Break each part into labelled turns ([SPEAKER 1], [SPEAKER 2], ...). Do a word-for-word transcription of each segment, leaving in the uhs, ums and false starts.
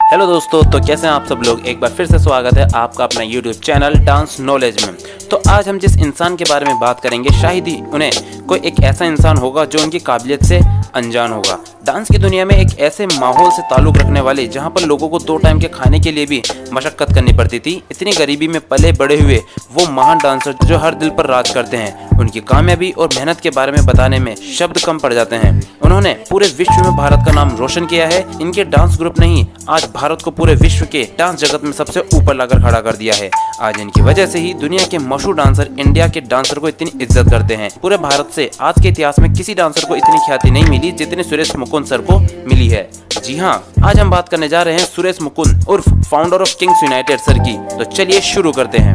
[SPEAKER 1] Hello दोस्तों, तो कैसे हैं आप सब लोग। एक बार फिर से स्वागत है आपका अपना यूट्यूब चैनल डांस नॉलेज में। तो आज हम जिस इंसान के बारे में बात करेंगे, शायद ही उन्हें कोई एक ऐसा इंसान होगा जो उनकी काबिलियत से अनजान होगा। डांस की दुनिया में एक ऐसे माहौल से ताल्लुक़ रखने वाले जहां पर लोगों को दो टाइम के खाने के लिए भी मशक्कत करनी पड़ती थी, इतनी गरीबी में पले बड़े हुए वो महान डांसर जो हर दिल पर राज करते हैं, उनकी कामयाबी और मेहनत के बारे में बताने में शब्द कम पड़ जाते हैं। उन्होंने पूरे विश्व में भारत का नाम रोशन किया है। इनके डांस ग्रुप ने ही आज भारत को पूरे विश्व के डांस जगत में सबसे ऊपर लाकर खड़ा कर दिया है। आज इनकी वजह से ही दुनिया के मशहूर डांसर इंडिया के डांसर को इतनी इज्जत करते हैं। पूरे भारत से आज के इतिहास में किसी डांसर को इतनी ख्याति नहीं मिली जितनी सुरेश मुकुंद सर को मिली है। जी हाँ, आज हम बात करने जा रहे हैं सुरेश मुकुंद उर्फ founder of Kings United sir की। तो चलिए शुरू करते हैं।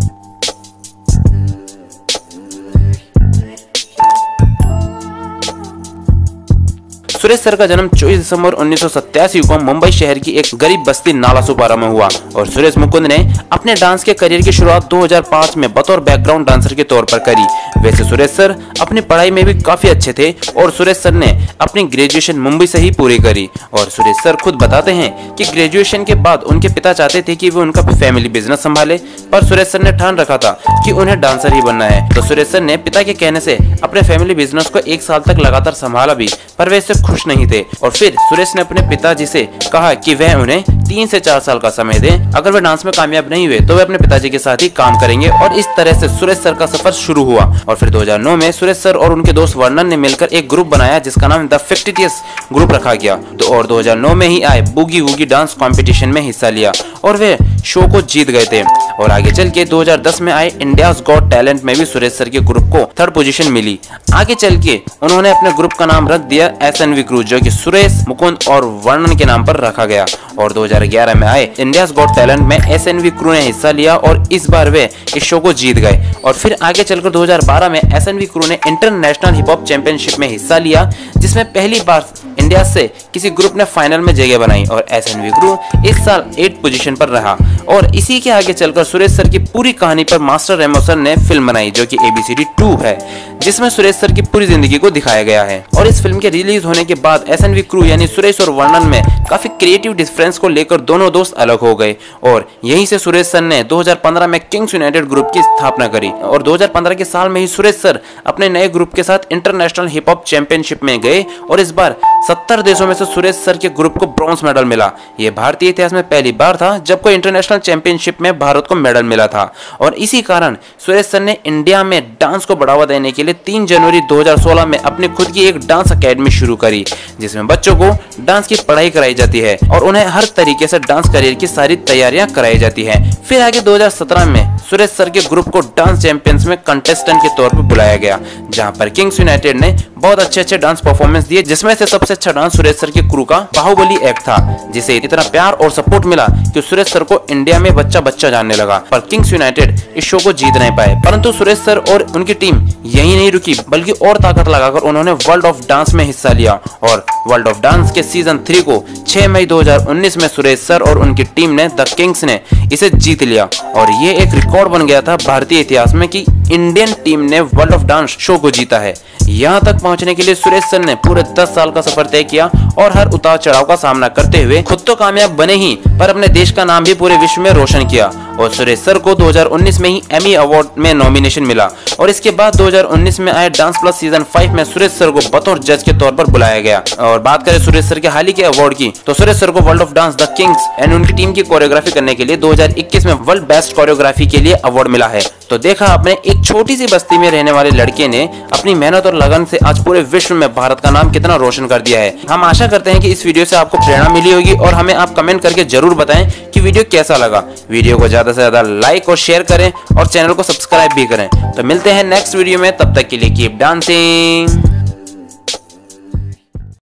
[SPEAKER 1] सुरेश सर का जन्म चौबीस दिसंबर उन्नीस सौ सत्तासी को मुंबई शहर की एक गरीब बस्ती नालासोपारा में हुआ और सुरेश मुकुंद ने अपने डांस के करियर की शुरुआत दो हज़ार पाँच में बतौर बैकग्राउंड डांसर के तौर पर करी। वैसे सुरेश सर अपनी पढ़ाई में भी काफी अच्छे थे और सुरेश सर ने अपनी ग्रेजुएशन मुंबई से ही पूरी करी। और सुरेश सर खुद बताते हैं कि ग्रेजुएशन के बाद उनके पिता चाहते थे कि वो उनका फैमिली बिजनेस संभाले, पर सुरेश सर ने ठान रखा था कि उन्हें डांसर ही बनना है। तो सुरेश सर ने पिता के कहने से अपने फैमिली बिजनेस को एक साल तक लगातार संभाला भी, पर वे इससे खुश नहीं थे। और फिर सुरेश ने अपने पिताजी से कहा कि वह उन्हें तीन से चार साल का समय दें। अगर वे डांस में कामयाब नहीं हुए तो वे अपने पिताजी के साथ ही काम करेंगे। और इस तरह से सुरेश सर का सफर शुरू हुआ। और फिर दो हज़ार नौ में सुरेश सर और उनके दोस्त वर्णन ने मिलकर एक ग्रुप बनाया जिसका नाम द फिक्टिटियस ग्रुप रखा गया। तो और दो हज़ार नौ में ही आए बूगी वूगी डांस कंपटीशन में हिस्सा लिया और वे शो को जीत गए थे। और आगे चल के दो हज़ार दस में आए इंडियाज गॉट टैलेंट में भी सुरेश सर के ग्रुप को थर्ड पोजीशन मिली। आगे चल के उन्होंने अपने ग्रुप का नाम रख दिया एस एन वी क्रू, जो कि सुरेश मुकुंद और वर्णन के नाम पर रखा गया। और दो हज़ार ग्यारह में आए इंडियाज गॉट टैलेंट में एस एन वी क्रू ने हिस्सा लिया और इस बार वे इस शो को जीत गए। और फिर आगे चलकर दो हज़ार बारह में एस एन वी क्रू ने इंटरनेशनल हिप हॉप चैंपियनशिप में हिस्सा लिया, जिसमें पहली बार इंडिया से किसी ग्रुप ने फाइनल में जगह बनाई। और एस एन वी क्रू इस साल एट पोजीशन पर रहा। और इसी के आगे चलकर सुरेश सर की पूरी कहानी पर मास्टर रेमो सर ने फिल्म बनाई, जो कि A B C D two है, जिसमें सुरेश सर की पूरी जिंदगी को दिखाया गया है। और इस फिल्म के रिलीज होने के बाद एस एन वी क्रू यानी सुरेश और वर्णन में काफी क्रिएटिव डिफरेंस को लेकर दोनों दोस्त अलग हो गए। और यहीं से सुरेश सर ने दो हज़ार पंद्रह में किंग्स यूनाइटेड ग्रुप की स्थापना करी। और दो हज़ार पंद्रह के साल में ही सुरेश सर अपने नए ग्रुप के साथ इंटरनेशनल हिप हॉप चैंपियनशिप में गए और इस बार सत्तर देशों में से सुरेश सर के ग्रुप को ब्रॉन्ज मेडल मिला। यह भारतीय इतिहास में पहली बार था जब कोई इंटरनेशनल चैंपियनशिप में भारत को मेडल मिला था। और इसी कारण सुरेश सर ने इंडिया में डांस को बढ़ावा देने के लिए तीन जनवरी दो हज़ार सोलह में अपनी खुद की एक डांस अकेडमी शुरू करी, जिसमें बच्चों को डांस की पढ़ाई कराई जाती है और उन्हें हर तरीके से डांस करियर की सारी तैयारियां कराई जाती है। फिर आगे दो हज़ार सत्रह में सुरेश सर के ग्रुप को डांस चैंपियंस में कंटेस्टेंट के तौर पर बुलाया गया, जहां पर किंग्स यूनाइटेड ने बहुत अच्छे अच्छे डांस परफॉर्मेंस दिए, जिसमें से सबसे अच्छा डांस सुरेश सर के क्रू का बाहुबली एक्ट था, जिसे इतना प्यार और सपोर्ट मिला कि सुरेश सर को इंडिया में बच्चा बच्चा जानने लगा। पर किंग्स यूनाइटेड इस शो को जीत नहीं पाए, परंतु सुरेश सर और उनकी टीम यही नहीं रुकी, बल्कि और ताकत लगाकर उन्होंने वर्ल्ड ऑफ डांस में हिस्सा लिया। और वर्ल्ड ऑफ डांस के सीजन थ्री को छह मई दो हज़ार उन्नीस में सुरेश सर और उनकी टीम ने द किंग्स ने इसे जीत लिया। और ये एक रिकॉर्ड बन गया था भारतीय इतिहास में कि इंडियन टीम ने वर्ल्ड ऑफ डांस शो को जीता है। यहाँ तक पहुँचने के लिए सुरेश सर ने पूरे दस साल का सफर तय किया और हर उतार चढ़ाव का सामना करते हुए खुद तो कामयाब बने ही, पर अपने देश का नाम भी पूरे विश्व में रोशन किया। और सुरेश सर को दो हज़ार उन्नीस में ही एमी अवार्ड में नॉमिनेशन मिला। और इसके बाद दो हज़ार उन्नीस में आए डांस प्लस सीजन फाइव में सुरेश सर को बतौर जज के तौर पर बुलाया गया। और बात करें सुरेश सर के हाल ही के अवार्ड की, तो सुरेश सर को world of dance the kings and उनकी टीम की कोरियोग्राफी करने के लिए दो हज़ार इक्कीस में वर्ल्ड बेस्ट कोरियोग्राफी के लिए अवार्ड मिला है। तो देखा आपने, एक छोटी सी बस्ती में रहने वाले लड़के ने अपनी मेहनत और लगन से आज पूरे विश्व में भारत का नाम कितना रोशन कर दिया है। हम आशा करते हैं कि इस वीडियो से आपको प्रेरणा मिली होगी और हमें आप कमेंट करके जरूर बताएं कि वीडियो कैसा लगा। वीडियो को ज्यादा से ज्यादा लाइक और शेयर करें और चैनल को सब्सक्राइब भी करें। तो मिलते हैं नेक्स्ट वीडियो में, तब तक के लिए कीप डांसिंग।